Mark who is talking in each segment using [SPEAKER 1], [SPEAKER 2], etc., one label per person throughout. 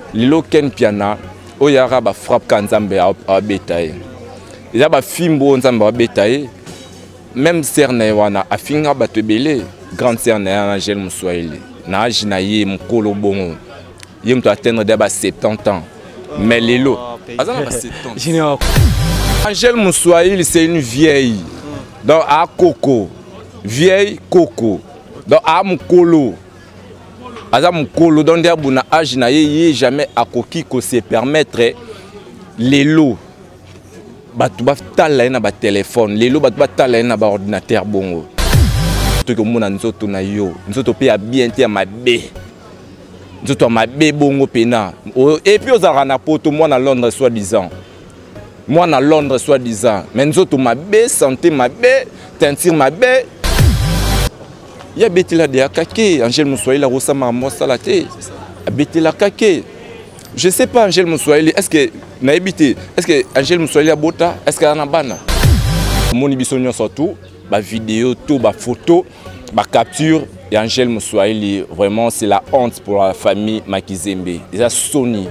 [SPEAKER 1] lilo Ken Piana oyara ba frappe kanzambe a betaye eza ba fimbo nzambe a betaye même cerne wana afinga batebele grande cerne na Angèle Moussouaili na âge na ye mukolo bongo ye mto atteindre de ba 70 ans mais lilo azana ba 70 ans. Angèle Moussouaili c'est une vieille donc à coco vieille coco donc à mukolo aza mukolo donc dia buna âge na ye jamais akoki ko se permettre lelo batu ba tala na ba téléphone lelo batu ba tala na ba ordinateur bongo to ko mona nzoto na yo nzoto pe ya bien te ya mabe nzoto mabe bongo pena et puis ozara na poto moi na Londres soi-disant moi na Londres soi-disant mais nzoto mabe santé mabe teinture mabe ya betila de akake Angèle Moussouaili la rosama mo salate betila kake je sais pas Angèle Moussouaili est-ce que na habité est-ce que Angèle Moussouaili a bota est-ce que ana bana moni bisonyo surtout ba vidéo tout ba photo ba capture et Angèle Moussouaili vraiment c'est la honte pour la famille Makizembe déjà Sony.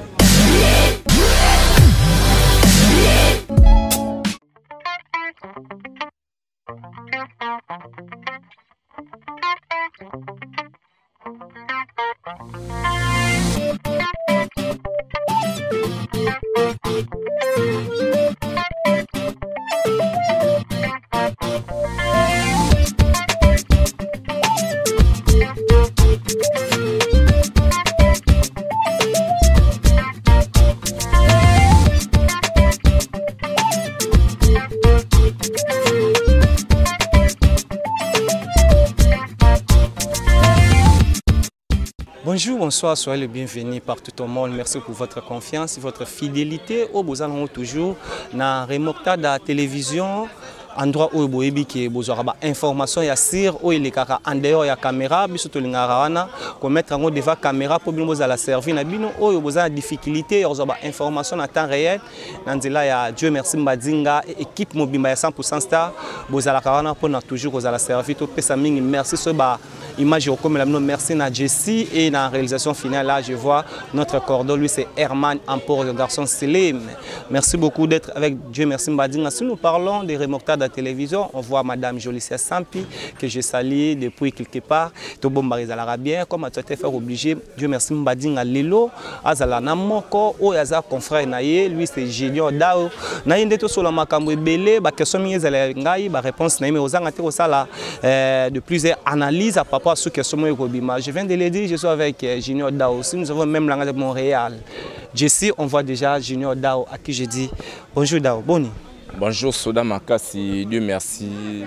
[SPEAKER 2] Bonjour, bonsoir, soyez le bienvenu partout au monde. Merci pour votre confiance et votre fidélité. Au beau toujours dans remontade à la télévision. Endroit où vous avez information ya sir où il est en dehors ya caméra biso to lingara wana ko mettre en devant caméra pour bino la servir na bino où vous avez difficulté ya information en temps réel nanzela ya Dieu merci Mbadinga équipe mobimba ya 100% star bozala wana pour toujours vous la servir to pesa mingi merci so ba image comme la merci na Jessie et dans la réalisation finale là je vois notre cordon lui c'est Herman Ampor le garçon Selim. Merci beaucoup d'être avec Dieu merci Mbadinga. Si nous parlons des remontades à la télévision, on voit Madame Jolicia Sampi que je salue depuis quelque part. To bombariser l'arabien comme tu as fait obligé. Dieu merci Mbadinga Lelo azala na moko o yaza confrère naie lui c'est Junior Dao. Na inde to solo makambo ebele ba question mingi zala ngai ba réponse na me ozanga te osala de plusieurs analyses à propos à ce que somo ekobima. Je viens de le dire, je suis avec Junior Dao aussi. Nous avons même langage de Montréal. Jessie, on voit déjà Junior Dao à qui je dis bonjour Dao. Boni.
[SPEAKER 1] Bonjour Soda Makasi, Dieu merci.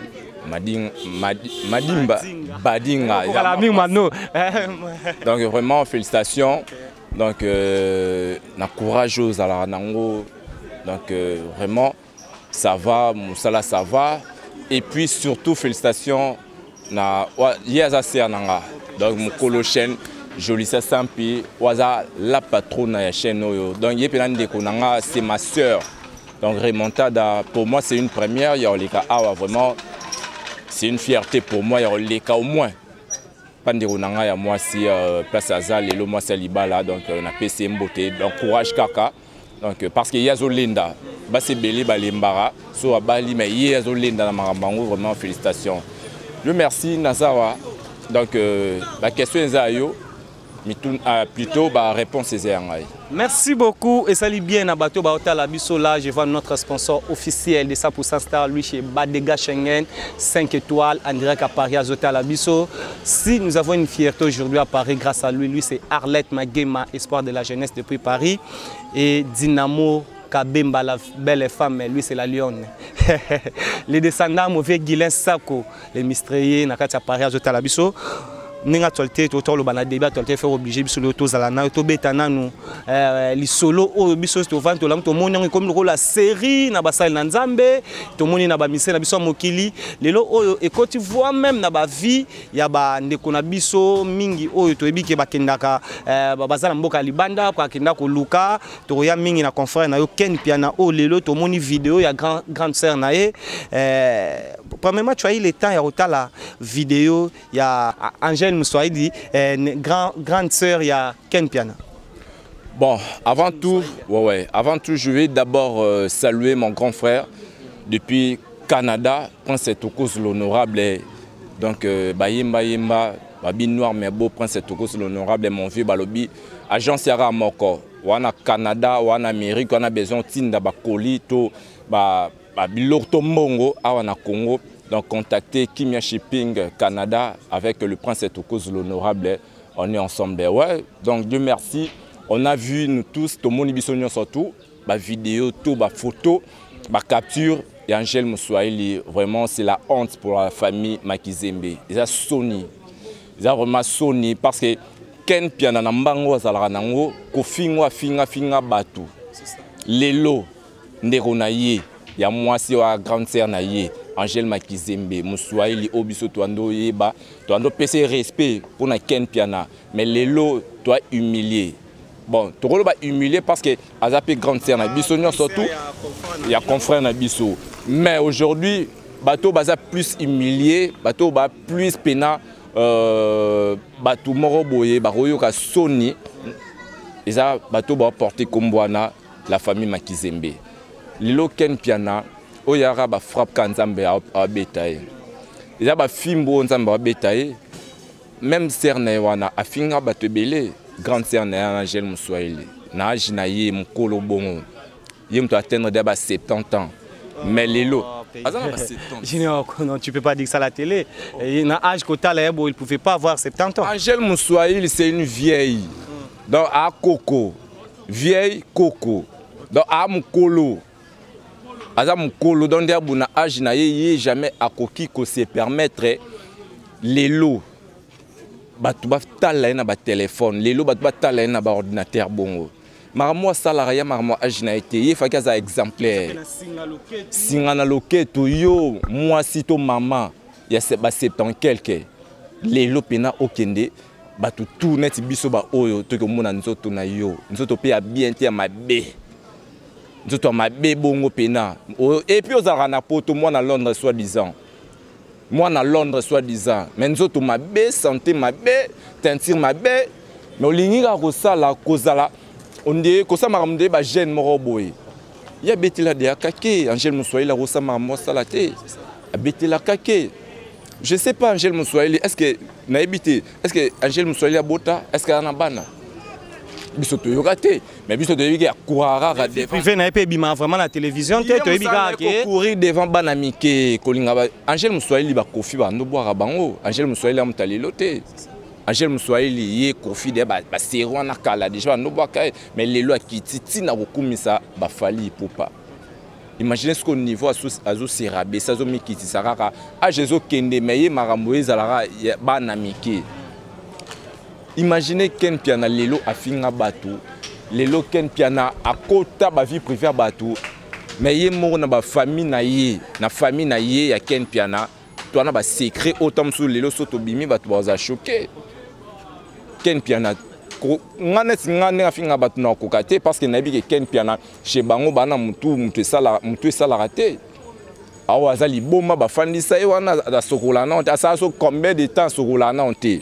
[SPEAKER 1] Madimba Badinga. Donc vraiment félicitations. Donc na courageuse à la nango. Donc vraiment ça va, Moussala ça va. Et puis surtout félicitations na Yaza Nanga. Donc mon colo chaîne Jolicia Sampi waza la patronne de la chaîne. Donc Yepelande Konanga c'est ma soeur. Donc remontada pour moi c'est une première. Il y a les cas vraiment c'est une fierté pour moi. Il y a les cas au moins. Panderonanga ya moi si place Azal et le moi c'est Libala donc on a PCM beauté donc courage kaka donc parce que Yazo Linda ba c'est belé ba lembara so abali mais Yazo Linda na marambango vraiment félicitations. Je merci Nazawa donc la question est ayo plutôt la réponse est en.
[SPEAKER 2] Merci beaucoup et salut bien à Bateau Baota Labiso là je vois notre sponsor officiel de 100% Star lui chez Badega Schengen 5 étoiles en direct à Paris à Zota Labiso. Si nous avons une fierté aujourd'hui à Paris grâce à lui c'est Arlette Magema espoir de la jeunesse depuis Paris et Dynamo Kabemba la belle femme lui c'est la lionne. Les descendants mauvais Guilin Sako les mistriers na kati à Paris à Zota Labiso. Ninga tolté to lo bana débat tolté faire obligé biso lo to zalana to betana nu li solo o biso to vant to lam to moni comme le la série na basal na nzambe to moni na ba mise na biso mokili lelo o e koti voix même na ba vie ya ba ndeko na biso mingi o to ebike bakendaka bazala mboka libanda kwa kenda ko luka to ya mingi na confrère na yo Ken Piana o lelo to moni vidéo ya grande sœur na e premièrement tu as eu le temps ya otala vidéo ya Angèle Moussouaili grande sœur ya Ken Piana.
[SPEAKER 1] Bon, avant tout, je vais d'abord saluer mon grand frère depuis Canada, Prince Tokos l'honorable. Donc, Bayemba, Babi Noir Merbo, Prince Tokos l'honorable, mon vieux Balobi, agence Yara Moko. Wana Canada, wana Amérique, on a besoin de Bakoli, Bilorto Mongo, wana Congo. Donc, contactez Kimia Shipping Canada avec le Prince Tokos l'honorable. On est ensemble. Ouais, donc Dieu merci. On a vu nous tous, tout le monde surtout, ma vidéo, tout, ma photo, ma capture. Et Angèle Moussoaili, vraiment, c'est la honte pour la famille Makizembe. Ils ont Sony. Ils ont vraiment Sony parce que Ken Piana Nambango Zalaranango, Kofingo Finga Batu. Lelo, Neronaye, il y a moi aussi à grande sœur Naye, Angèle Makizembe, Moussoaili, Obiso Toando Yeba, Toando PC respect pour na Ken Piana. Mais Lelo, toi humilié. Bon, tu vas humilier parce que Azapé grande sœur Nabiso, surtout, il y a confrère Nabiso. Mais aujourd'hui, Bateau Baza plus humilié, Bateau Baza plus pena, Bateau Moroboye, Baroyo ka Sony, et ça, Bateau Baza porté comme Boana, la famille Makizembe. Lilo Ken Piana, Oyara ba frappe Kanzambe à Betaye. Et ça, ba Fimbo Nzambe à Betaye, même Sernewana, a Finga Batebele. Grande sœur Angèle Moussoaili. Naji na ye mukolo bongo. Ye mto atteindre d'abord 70 ans. Mais Lelo.
[SPEAKER 2] Non, tu peux pas dire ça à la télé. Il a un âge qu'au-delà il ne pouvait pas avoir 70 ans.
[SPEAKER 1] Angèle Moussoaili, c'est une vieille. Donc à Coco. Vieille Coco. Donc à Mukolo. À Mukolo, donc d'abord na âge na ye jamais à Koki ko se permettre Lelo. Batu batala na ba téléphone lelo batu batala na ba ordinateur bongo maramo salarié maramo agina été il faut qu'ils a exemplaire singana loketo yo moi si to maman ya se ba 70 quelque lelo pena okende batu tout net biso ba oyo to ko mona nzoto na yo nzoto pe ya bien te ya mabe nzoto mabe bongo pena et puis aux arana poto moi na Londres soi-disant. Moi, à Londres, soi-disant, mais nous autres, ma bé, santé, ma bé, teinture, ma bé, mais on ligne à Rosala, Kozala, on dit que ça m'a ramené, bah, jeune moroboy. Il y a bêté la de Kake, Angèle Moussoaili, la Rosa m'a salate, a bêté la Kake. Je ne sais pas, Angèle Moussoaili, est-ce que, n'a habité, est-ce que Angèle Moussoaili a bota, est-ce qu'elle a un bana? Bisoto yogate mais bisoto yogi a courara ra devant
[SPEAKER 2] privé na epé bima vraiment la télévision te to yibika ke
[SPEAKER 1] courir devant banamike kolinga ba Angèle Moussoaili ba kofi ba no boira bango Angèle Moussoaili am talilote Angèle Moussoaili ye kofi de ba sero na kala déjà no boaka mais lelo akiti na kokumisa ba fali popa. Imaginez ce qu'au niveau azo serabe ça zo mikiti saraka a jezo kende meye marambo ezalaka banamike. Imaginez Ken Piana Lelo a finga bateau, Lelo Ken Piana a kota ba vie privée bateau, mais yé mort na ba famille na ye ya Ken Piana, toi na ba secret autant sous Lelo soto bimi bateau ba choqué. Ken Piana ngane a finga bateau na kokate parce que na bi ke Ken Piana chez bango bana mutu sala raté. Awa azali boma ba fandisa e wana da sokola na on ça so combien de temps sokola na on te.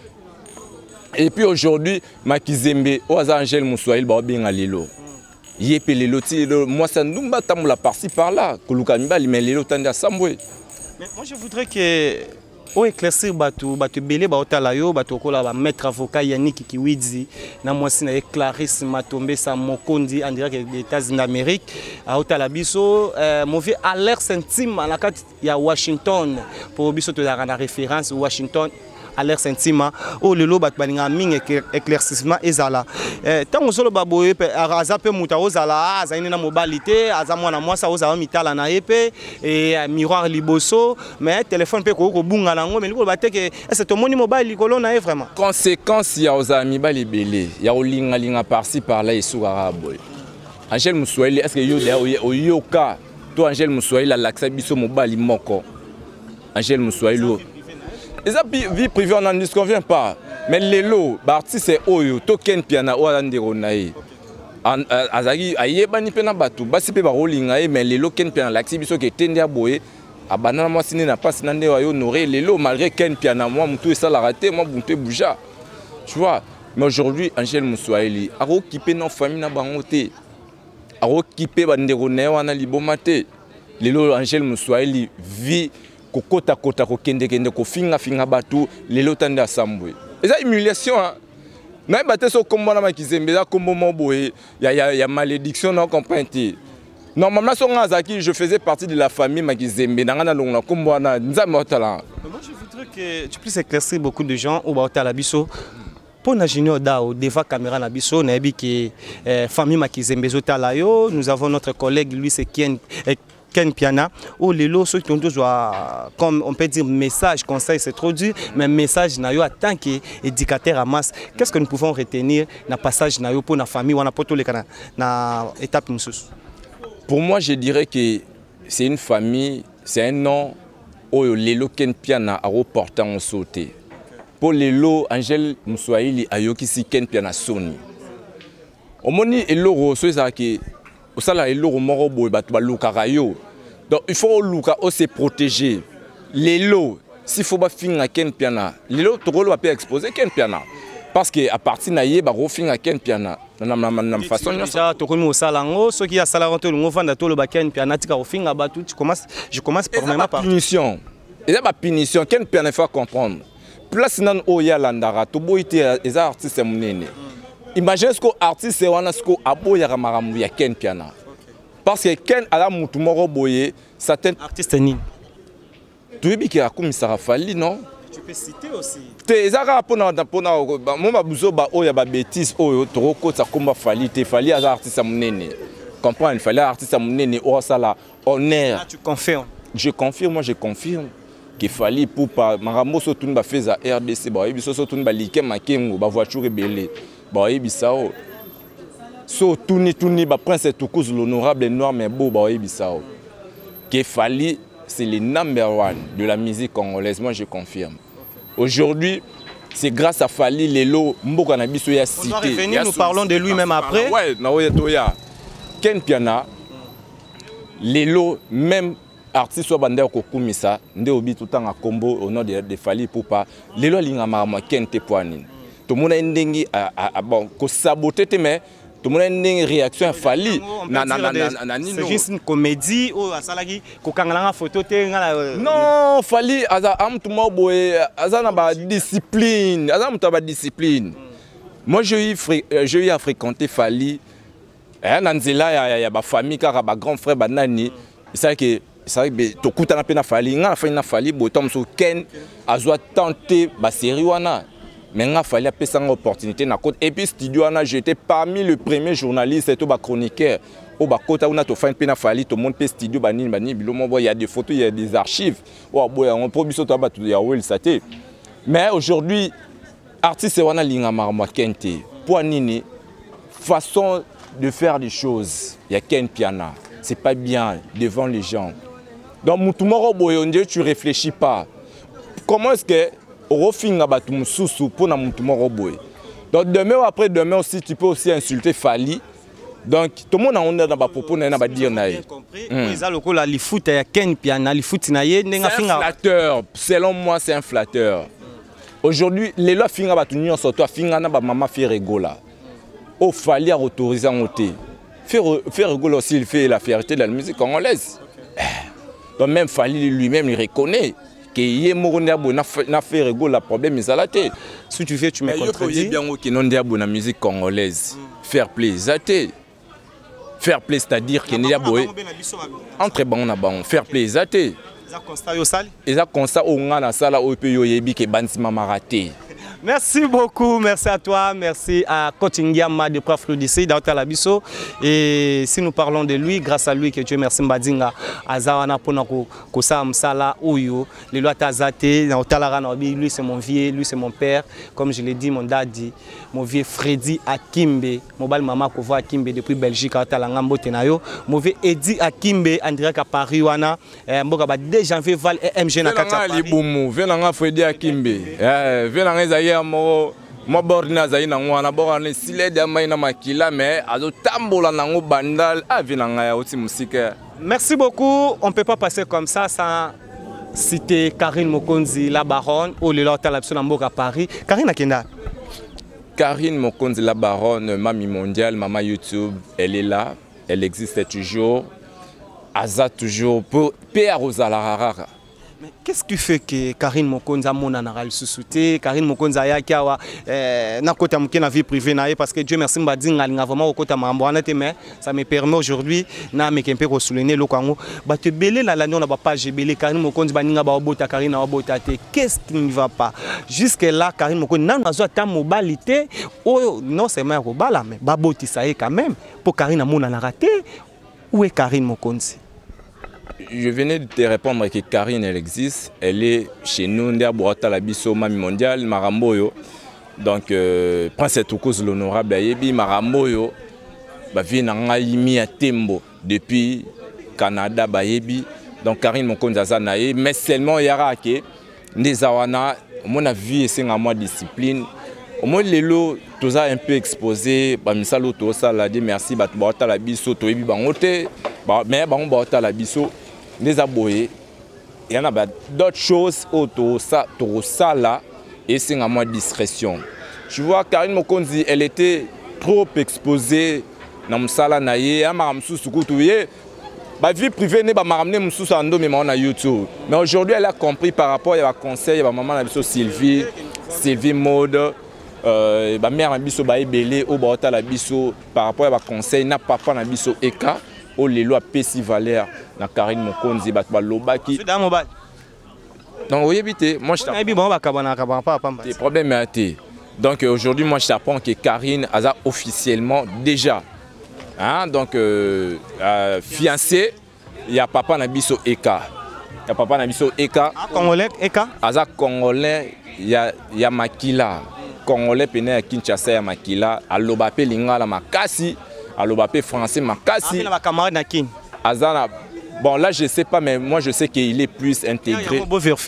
[SPEAKER 1] Et puis aujourd'hui, Makizembe, Angèle Moussoaili, Babinga Lelo. Yépe Lelo, moi ça nous bat la par-ci par-là. Mais Lelo tande à Samboué.
[SPEAKER 2] Mais moi je voudrais que on éclaircir Batou Belé, Baotalayo, Batokola, maître avocat Yannick Kiwidzi, na moi si na Clarisse Matombe, sa Mokondi, en direct des États-Unis d'Amérique, à Otalabiso, mon vieux alerte intime à la carte, il y a Washington, pour Biso de la référence Washington. À l'air sentiment oh le lobat balinga ming éclaircissement ezala tant solo baboye aza pe muta ozala azaine na mobilité aza mwana mwasa ozala mitala na yepe et miroir liboso mais téléphone pe ko bunga nango mais liko bateke est-ce to moni mobile likolo na vraiment
[SPEAKER 1] conséquence ya oza mibali belé ya olinga linga par-ci par-là esukara boy Angèle Moussoaili est-ce que yo de yoka to Angèle Moussoaili la laksa biso mobali moko Angèle Moussoaili. Et ça, vie privée, on n'en disconvient pas. Mais les lots, l'artiste c'est Oyo, Token Piana, Oalanderonaï. Azagi, Ayebani Pena Batu, Basipe Barolingaï, mais les lots Ken Piana, l'activité qui est tendue boye, à Banana, moi, si n'a pas honoré les lots, malgré Ken Piana, moi, Moutou et ça l'a raté, moi, Moutou Bouja. Tu vois, Mais aujourd'hui, Angèle Moussoaili a occupé nos familles na bangote. A occupé bandero wana libomate. Lelo Angèle Moussoaili vit kokota kota ko kende kende ko finga finga batu lelo tande asambwe. Et ça humiliation hein. Na baté so kombo na makizembe za kombo moboye ya malédiction non comprenez. Normalement so ngazaki je faisais partie de la famille makizembe na longa kombo na nzambe otala.
[SPEAKER 2] Moi je voudrais que tu puisses éclaircir beaucoup de gens au otala biso. Pour na junior dao devant caméra na biso na bi que famille makizembe otala yo, nous avons notre collègue lui c'est Ken Piana, ou les lots, ceux qui ont toujours, comme on peut dire, message, conseil, c'est trop dur, mais message, en tant qu'éducateur à masse, qu'est-ce que nous pouvons retenir dans le passage pour la famille ou dans l'étape de
[SPEAKER 1] Pour moi, je dirais que c'est une famille, c'est un nom où les lots Ken Piana a reporté en sauté. Pour les lots, Angèle Moussoaili a yokisi Ken Piana Sony. Au moni et l'euro, c'est ça qui au sala l'euro moro boy batba lukarayo. Donc il faut se protéger. Les lots, s'il faut pas finir Ken Piana, les lots tu va pas exposer Ken Piana. Parce que à partir naïe ba refinir Ken Piana. Na façon
[SPEAKER 2] déjà to komi au salango, ceux qui a salaranto le vendre to le Ken Piana tika refinir ba tout je commence premièrement par
[SPEAKER 1] punition. Et là ba punition Ken Piana faut comprendre. Place nan oya landara to boité les artistes munene. Imaginez ce que l'artiste est un aboya ramaramou ya Ken Piana. Parce que Ken a la moutoumoro boye, certains
[SPEAKER 2] artistes ni.
[SPEAKER 1] Tu veux dire qu'il y a fallu non?
[SPEAKER 2] Tu peux citer aussi.
[SPEAKER 1] Te ezaka pona moi babuzo ba oya ba bêtise oyo toroko ça komba fali te fali az artiste munene. Comprends, il fallait artiste munene o sala honneur.
[SPEAKER 2] Ah, tu confirmes?
[SPEAKER 1] Je confirme, moi je confirme qu'il fallait pour pas maramo so tun ba feza RDC ba biso so tun ba like makengo ba voiture belé. Bah bisao so tuni ba prince Toukouz l'honorable noir mais beau bah bisao Kefali c'est le #1 de la musique congolaise, moi je confirme. Aujourd'hui c'est grâce à Fali Lelo Mboka na biso ya cité.
[SPEAKER 2] On va revenir, nous parlons de lui même après.
[SPEAKER 1] Ouais na oya toya Ken Piana Lelo même artiste soit bandé ko kumisa nde obi tout temps à combo au nom de Fali Poupa Lelo linga mama Ken te poanine. Tout le monde a une bon, saboté, mais tout le monde a une réaction à Fali.
[SPEAKER 2] C'est juste une comédie ou à photo.
[SPEAKER 1] Non, Fali, discipline. Discipline. Moi, j'ai eu à fréquenter Fali. Il y a une famille, car un grand frère, Banani. C'est vrai que tu coûtes un peu de Fali. Il a fallu que Ken a tenté la série. Mais il fallait appeler une opportunité. Et puis, studio, j'étais parmi les premiers journalistes et chroniqueurs. Au Bakota, on a fait un peu de Fali, tout le monde peut studio, il y a des photos, il y a des archives. On peut dire mais aujourd'hui, artiste, on a l'ingama Kente. Pour Nini, façon de faire des choses, il y a Ken Piana. C'est pas bien devant les gens. Donc, tu ne réfléchis pas. Comment est-ce que donc demain ou après demain aussi tu peux aussi insulter Fali. Donc tout le monde a honneur dans propos na ba dire na. C'est un flatteur. Selon moi c'est un flatteur. Aujourd'hui les lois finga ba tunyo soto finga na ba maman fait rigola. Au Fali a autorisé en ôter. Faire rigoler aussi il fait la fierté de la musique congolaise. Donc même Fali lui-même il reconnaît que n'a fait rigoler le problème
[SPEAKER 2] si tu fais tu me contredis
[SPEAKER 1] bien que non diabo na musique congolaise faire plaisir faire plaisir c'est-à-dire que n'est boy entre bon na bon faire plaisir
[SPEAKER 2] ça constat yo sali
[SPEAKER 1] et ça constat au ngana sala au pe yo yebi ke bansima maraté.
[SPEAKER 2] Merci beaucoup, merci à toi, merci à Kotingiama de Prof d'ici dans Talabiso. Et si nous parlons de lui, grâce à lui que Dieu merci Mbadinga, Azawana Ponako, Kosam Sala, Oyo, les lois Tazate, dans Talaranobi, lui c'est mon vieux, lui c'est mon père, comme je l'ai dit, mon daddy, mon vieux Freddy Akimbe, mon bal maman qu'on voit Akimbe depuis Belgique, à Talangambo Tenayo, mon vieux Eddie Akimbe, en direct à Paris, Wana, Mboka, dès janvier, Val et MG Nakata.
[SPEAKER 1] Venanga Freddy Akimbe, venanga moi borna zaina ngwana borana sile de maina makila mais azo tambola nango bandal avinanga ya oti musique.
[SPEAKER 2] Merci beaucoup, on peut pas passer comme ça sans citer Karine Mokonzi la baronne ou le lota la à Paris. Karine Akenda.
[SPEAKER 1] Karine Mokonzi la baronne, Mamie Mondiale, Maman YouTube, elle est là, elle existe toujours. Aza toujours pour Père Rosalarara.
[SPEAKER 2] Mais qu'est-ce qui fait que Karine Mokonzi a mon anaral sous-souté, Karine Mokonzi a yakiawa na kota muke na vie privée na parce que Dieu merci mba dinga linga vraiment kota mamboana te mais ça me permet aujourd'hui na mekempe ko souligner lo kango ba te belé la l'année on a pas page belé Karine Mokonzi ba ninga ba bota Karine na bota te qu'est-ce qui ne va pas jusque là Karine Mokonzi na nazo ta mobilité oh non c'est mais ko bala mais ba boti ça est quand même pour Karine na mona na raté où est Karine Mokonzi?
[SPEAKER 1] Je venais de te répondre que Karine, elle existe. Elle est chez nous, Ndia Boata la Bisso, Mami Mondiale, Maramboyo. Donc, Prince Toukouz l'honorable Ayebi, Maramboyo, vient à Tembo depuis Canada, Bayebi. Donc, Karine Mokonzi Naye. Mais seulement, il y a que Nezawana, mon avis, c'est un mois de discipline. Au moins, les lots, tout ça un peu exposé. Misalo, tout ça, la dit merci, Boata la Bisso, Toyebi, Bangote. Mais Boata la Bisso. Les aboyés, il y en a d'autres choses autour ça là et c'est à moi discrétion. Je vois Karine Mokonzi, elle était trop exposée dans le sala naïe, à Maramsou Soukoutouye. Ma vie privée n'est pas ramener Moussou Sando mais on a YouTube. Mais aujourd'hui elle a compris par rapport à conseil, à maman Nabiso Sylvie Mode, ma mère Nabiso Baïbélé, au Baota Nabiso par rapport à conseil, n'a pas Nabiso Eka. Oh les lois Pessi Valère na Karine Mokonzi batba lobaki. Donc oui éviter moi je t'apprends. Tes problèmes à été. Donc aujourd'hui moi je t'apprends que Karine a officiellement déjà hein donc fiancé il y a papa Nabiso Eka. Il y a papa Nabiso Eka.
[SPEAKER 2] Congolais Eka.
[SPEAKER 1] Aza Congolais il y a Makila. Congolais pene à Kinshasa ya Makila à lobape lingala makasi. Alors, français, Makasi. Azana. Bon, là, je ne sais pas, mais moi, je sais qu'il est plus intégré.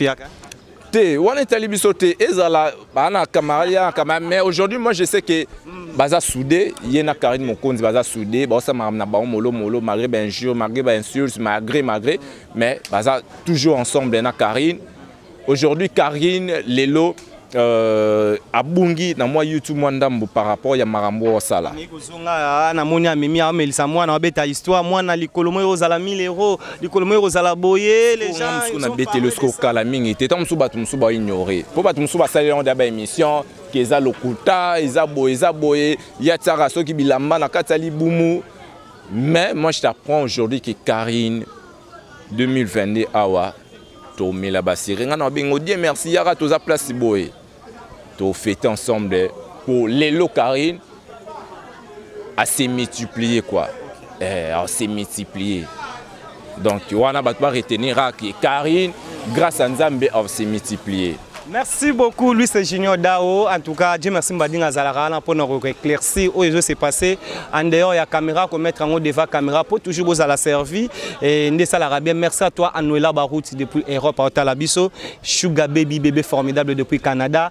[SPEAKER 1] Mais aujourd'hui, moi, je sais que Baza Soudé, il y a Karine Mokonzi, Baza Soudé, Baza Molo, Maghreb injure, Maghreb insulte, Maghreb, mais Baza toujours ensemble, Karine. Aujourd'hui, Karine, Lelo. À Bungi dans moi YouTube Mwandambo par rapport à Marambo Osala.
[SPEAKER 2] Na moni amemi amelisa mwana abeta histoire mwana likolomo ozala 1000 euros likolomo ozala boye les gens
[SPEAKER 1] on a bêté le score kala mingi té tam suba tum suba ignorer po ba tum suba saler on d'aba émission keza lokuta eza boye ya tsara soki bilamba na katali bumu mais moi je t'apprends aujourd'hui que Karine 2022 awa to mila basire ngana bengo Dieu merci yara toza place boye to fêter ensemble pour Lélo Karine à se multiplier quoi à se multiplier donc on a pas retenir que Karine grâce à Nzambe à se multiplier.
[SPEAKER 2] Merci beaucoup, Luis Junior Dao. En tout cas, Dieu merci Mbadinga Zalarana pour nous éclaircir où il s'est passé. En dehors, il y a caméra qu'on met en haut devant caméra pour toujours vous à la servir. Et Ndessa Larabien, merci à toi, Anuela Barout depuis Europe, à Talabiso. Sugar Baby, bébé formidable depuis Canada.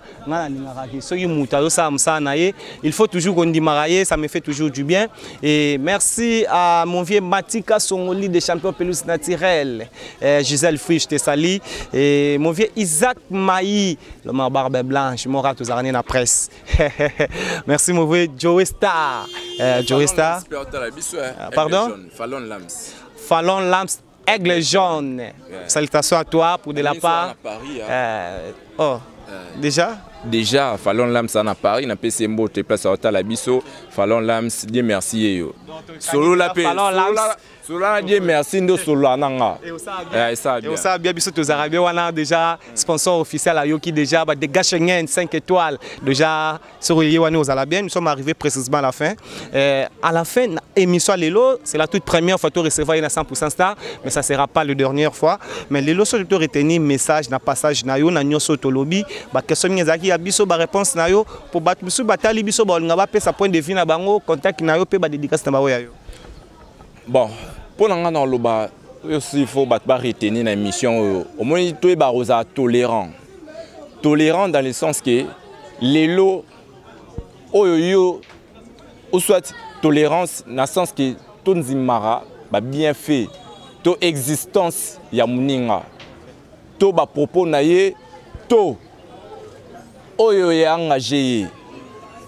[SPEAKER 2] Il faut toujours qu'on dit marié, ça me fait toujours du bien. Et merci à mon vieux Matika Songoli des champions pelouse naturelle. Gisèle Frisch Tessali. Et mon vieux Isaac Maï. Le barbe blanche, je m'aurai tous arrêtés dans la presse. Merci, mon vieux Joey Star. Joey Star. Pardon?
[SPEAKER 1] Fallon Lams.
[SPEAKER 2] Fallon Lams, aigle jaune. Salutations à toi pour de la part. Oh, déjà?
[SPEAKER 1] Déjà, Fallon Lams en a Paris, na PC Mbo te place à la biso. Fallon Lams, Dieu merci. Solo la paix. Cela dit merci de cela nanga. Et ça
[SPEAKER 2] bien biso tous arabes wana déjà sponsor officiel à Yoki déjà des gars Schengen 5 étoiles déjà sur Yewani aux Alabiens nous sommes arrivés précisément à la fin. À la fin émission Lelo, c'est la toute première fois que recevoir une 100% star mais ça sera pas la dernière fois mais Lelo sur de retenir message na passage na yo na nyoso to lobby ba question ngezaki ya biso ba réponse na yo pour battre biso batali biso ba ngaba pe sa point de vue na bango contact na yo pe ba dédicace na ba yo.
[SPEAKER 1] Bon, pour l'en dans le bas, il faut retenir une émission. Au moins, il faut être tolérant. Tolérant dans le sens que les lots, ou soit tolérance dans le sens que tout Nzimara bien fait, toute existence Yamuninga, tout propos naye, tout oyo engagé.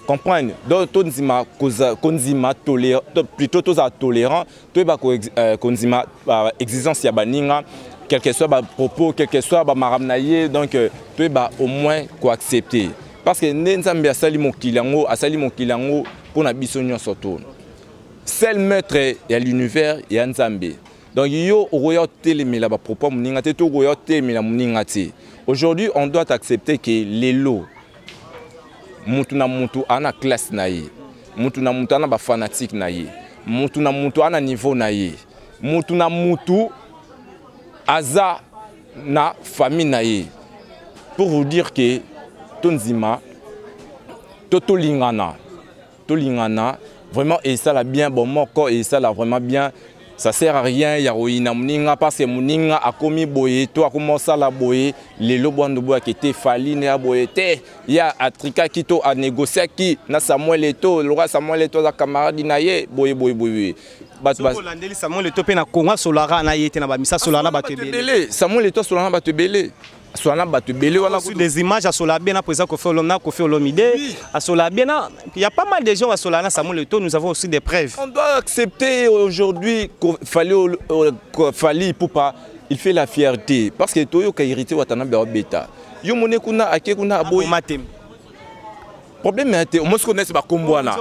[SPEAKER 1] comprendre donc tonzima konzima tolérant plutôt toza tolérant to ba konzima exigence ya baninga quel que soit ba propos quel que soit ba maramnaye donc to ba au moins ko accepter parce que nzambe asali mokili yango pour na biso nyonso to seul maître ya l'univers ya nzambe donc yo oyo telemela ba propos moninga te to oyo telemela moninga te. Aujourd'hui on doit accepter que les lots mutu na mutu ana classe na ye mutu na mutu ana ba fanatique na ye mutu na mutu ana niveau na ye mutu na mutu aza na famille na ye pour vous dire que tonzima tolingana vraiment et ça la bien bon moko et ça la vraiment bien. Ça sert à rien, il y a une mninga parce que mninga a commis boye, toi a commencé à la boye, les lobando boya qui étaient faline à boyete, il y a Atrika qui a négocié qui na Samuel Eto, le roi Samuel Eto la camarade naye boye.
[SPEAKER 2] Samuel Eto pe na Congo solara na yete na ba misa solara ba tebele.
[SPEAKER 1] Samuel Eto solara ba tebele.
[SPEAKER 2] Sur des images à Solabé, na président Kofi Olomide, à Solabé, il y a pas mal de gens à Solana, Samuel Eto'o, nous avons aussi des preuves.
[SPEAKER 1] On doit accepter aujourd'hui qu'il fallait pour pas, il fait la fierté parce que Toyo ka irrité watana beta. Yo moné kuna ake kuna aboy. Problème est, on se connaît pas Kombwana.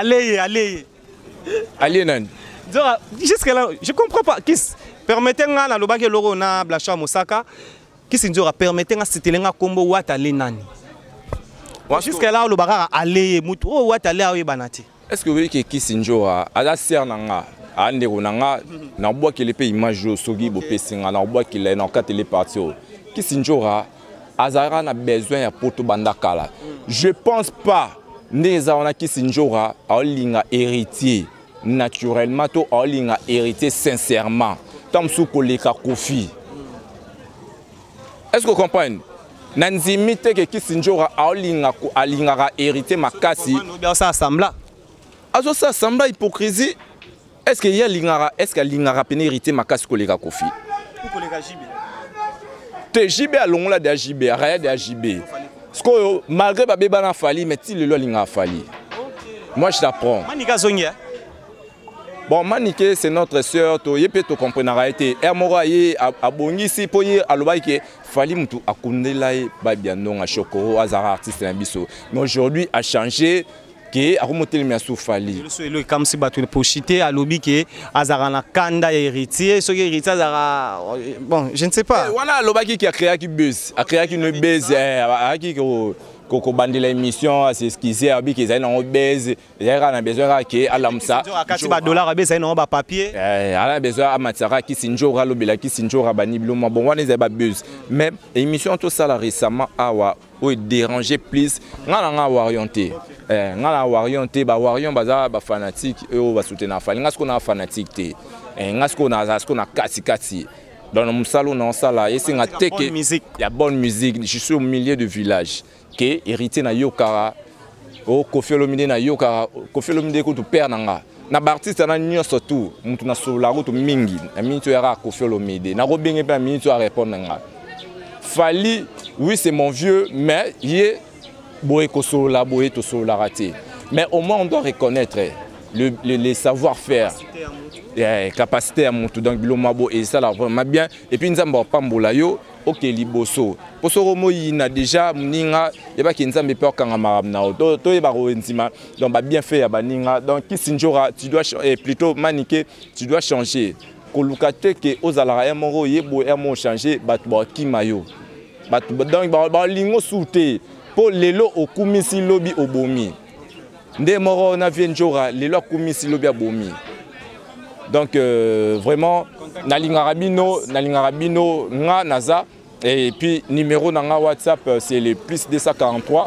[SPEAKER 1] Allez nan.
[SPEAKER 2] Jusque là, je comprends pas. Permettez-moi na lobaki loro na Blacha Mosaka. Qui s'injure permettre à citer les combo Watale nani. Jusqu'à là, le barra allé mutu o Watale awe banati.
[SPEAKER 1] Est-ce que vous voyez que qui s'injure à la serre nanga à nderonanga na bois que les pays image sogi bo pesinga na bois qu'il est dans quatre les parties qui s'injure azara na besoin ya poto bandakala. Je pense pas neza on a qui s'injure à linga héritier naturellement to à linga héritier sincèrement. Tam sou koleka Kofi. Est-ce que vous comprenez? Nanzimi te que Kisinjora a hérité makasi.
[SPEAKER 2] Ça assemble.
[SPEAKER 1] Azo ça assemble hypocrisie. Est-ce qu'il y a lingara? Est-ce que lingara peine hérité makasi kolega Kofi?
[SPEAKER 2] Kolega JB.
[SPEAKER 1] Te JB a long là de JB, arrête de JB. Parce que malgré babé bana fali, mais il le lingara fali. Moi je t'apprends.
[SPEAKER 2] Manika zonye.
[SPEAKER 1] Bon, Maniké, c'est notre sœur, tu peux comprendre. Hermora, abongisi, pour y aller, il fallait mutu akundelaye, babianon, à Chokoro, Azara, artiste, biso. Mais aujourd'hui, a changé, que a remonté le miasou fali.
[SPEAKER 2] Le comme si battu pour chiter à lobby que Azara na kanda héritier, ce qui héritier Azara, bon, je ne sais pas.
[SPEAKER 1] Voilà, l'obaki qui a créé qui buzz, a créé qui ne buzz, qui Koko bandi l'émission, c'est ce qu'ils ont dit qu'ils ont un buzz, ils ont besoin que alamsa.
[SPEAKER 2] $4 à besoin un papier.
[SPEAKER 1] A besoin à Matsara qui s'injora lobela qui s'injora bani bluma bon on les a buzz. Mais émission tout ça là récemment awa ou déranger plus, ngana orienté. Ngana orienté ba warion baza ba fanatique eux ba soutenir fali. Ngasko na fanatique té. Ngasko na kasi. Dans le salon non ça là et c'est nga teke il y a bonne musique, je suis au milieu du village. Que hérité na yokara o Kofi Olomide na yokara Kofi Olomide ko to père nanga na artiste na nyonso tout mutu na solo la route mingi na minute era Kofi Olomide na robenge pa minute à répondre nga Fali oui c'est mon vieux mais yé boé ko solo la boé to solo la raté mais au moins on doit reconnaître les savoir-faire capacité à mutu donc bilomabo et ça là vraiment bien et puis nzamba pambola yo ok liboso poso romo ina déjà mninga yeba kinzambe pe okanga maramna to yeba roenzima donc ba bien fait ya baninga donc Kisinjora tu dois plutôt Maniké tu dois changer kolukate ke ozala ya moro yebo ya mo changer batu ba kimayo batu donc ba lingo souté pour lelo okumisi lobi obomi nde moro na vienjora lelo okumisi lobi abomi. Donc vraiment nalingarabino nga naza et puis numéro nanga WhatsApp c'est le plus 243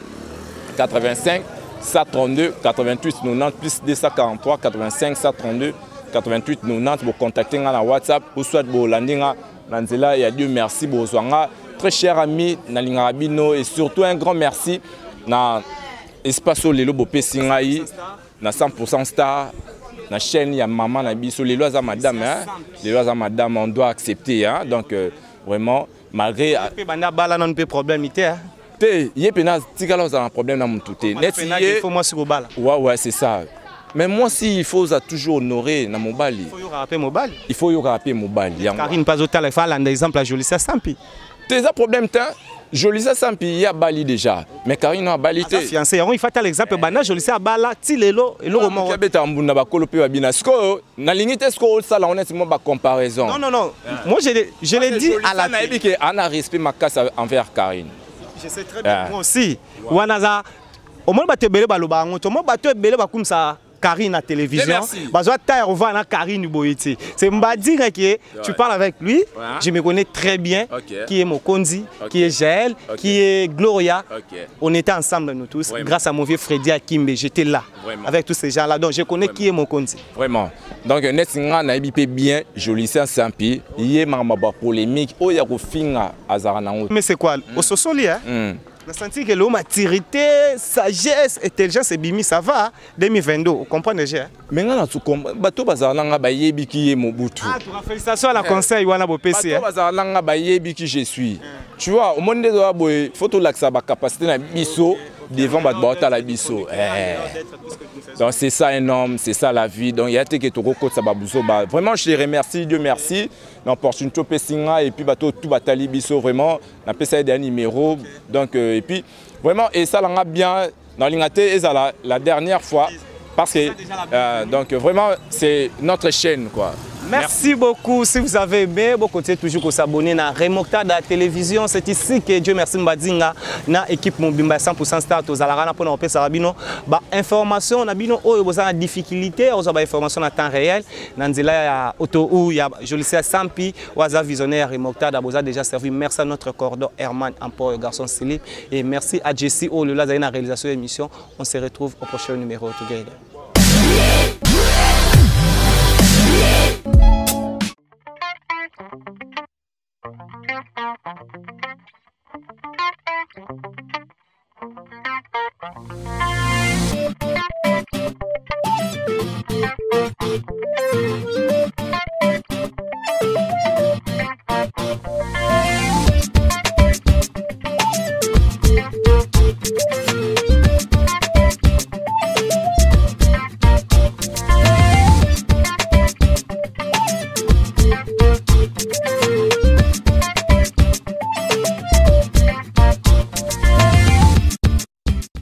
[SPEAKER 1] 85 132 88 90 plus 243 85 132 88 90 pour contacter nga na WhatsApp ou soit pour landinga nanzela ya Dieu merci bozwanga très cher ami nalingarabino et surtout un grand merci na espace lelo bopesi ngai na 100% star. La chaîne, il y a maman, les lois à madame, les lois à madame, on doit accepter. Hein? Donc, vraiment, malgré. Té, yé pena tika là un problème dans mon tout té.
[SPEAKER 2] Net il faut moi sur bala.
[SPEAKER 1] Ouais, c'est ça. Mais moi si il faut toujours honorer dans mon bali.
[SPEAKER 2] Il faut y rappeler mon bali.
[SPEAKER 1] Il faut y rappeler mon bali.
[SPEAKER 2] Karine pas au téléphone là exemple à Jolissa Sampi.
[SPEAKER 1] T'es un problème tant Jolissa Sampi il y a bali déjà. Mais Karine a bali té.
[SPEAKER 2] Fiancé, il faut l'exemple bana Jolissa bala tilelo et le roman.
[SPEAKER 1] Qui beta mbunda ba kolope ba binasko na lingité sko ça là honnêtement ba comparaison.
[SPEAKER 2] Non. Moi je l'ai dit à la
[SPEAKER 1] télé que ana respect ma casse envers Karine.
[SPEAKER 2] Je sais très bien moi aussi. Wanaza au moins ba te belé ba loba ngoto, moi ba te belé ba comme ça. Karine à télévision, Karine Boïti. C'est Mbadi que tu parles avec lui, je me connais très bien, qui est Mokondi, qui est Jaël, qui est Gloria. On était ensemble nous tous, grâce à mon vieux Freddy Akimbe, j'étais là, avec tous ces gens-là, donc je connais qui est Mokondi. Vraiment.
[SPEAKER 1] Donc, Netsinga n'a pas bien, Jolissa Sampi, il y a ma polémique, il y a Finga Azarana.
[SPEAKER 2] Mais c'est quoi? Au Sosoli, hein? Je senti que l'homme maturité, sagesse, intelligence et bimi, ça va. 2022, vous comprenez déjà?
[SPEAKER 1] Maintenant, tu comprends. Bato bazalanga ba yebi ki Mobutu.
[SPEAKER 2] Ah, tu as félicitations à la conseil wana bo PC.
[SPEAKER 1] Bato bazalanga ba yebi ki je suis. Tu vois, au monde de boy, photo là que ça ba capacité na biso devant bato ba la biso. Donc c'est ça un homme, c'est ça la vie. Donc il y a que tu recôte ça ba buso ba. Vraiment je te remercie, Dieu merci. L'opportunité pesinga et puis bato tout batali biso vraiment. Na pesa des numéros. Donc et puis vraiment et ça l'a bien dans l'ingate et ça la dernière fois. Parce que donc vraiment c'est notre chaîne quoi.
[SPEAKER 2] Merci beaucoup. Si vous avez aimé, vous continuez toujours à s'abonner à Remokta de la télévision. C'est ici que Dieu merci Mbadinga na équipe Mobimba 100% start aux Alarana pour nous faire rabino. Ba information na bino o vous avez difficulté, vous avez information en temps réel. Nanzela ya auto ou ya Jolissa Sampi, Waza visionnaire Remokta da vous a déjà servi. Merci à notre cordon Herman Ampor garçon Philippe et merci à Jessie O le la réalisation de l'émission. On se retrouve au prochain numéro together.